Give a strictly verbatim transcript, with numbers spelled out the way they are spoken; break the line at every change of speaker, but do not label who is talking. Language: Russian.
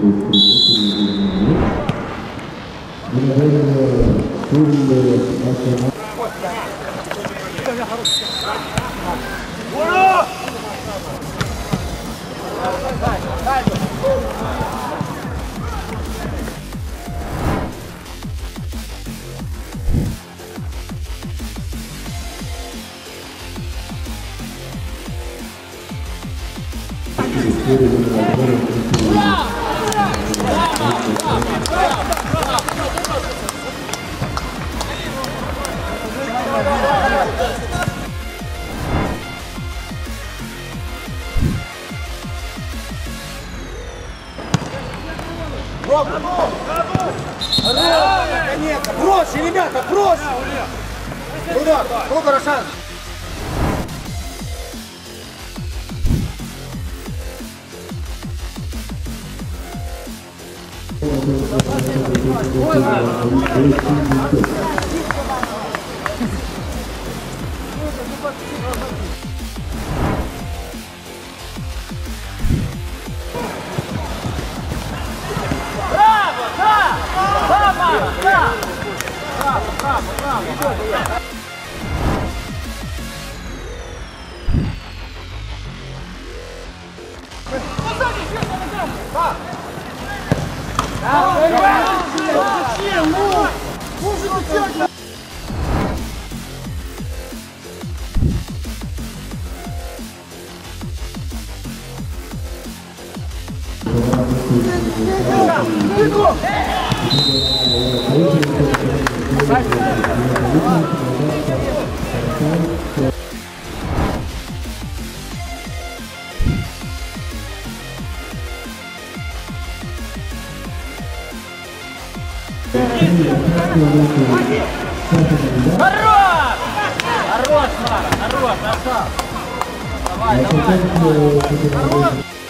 Наконец-то! Проще, ребята, проще! Туда, сколько Рошан?
Браво! Да! Да, Мара! Да! Браво, браво, браво! Зачем? Ну! Может быть, Хорош! Хорош, Мара! Хорош! Красава! Давай, давай!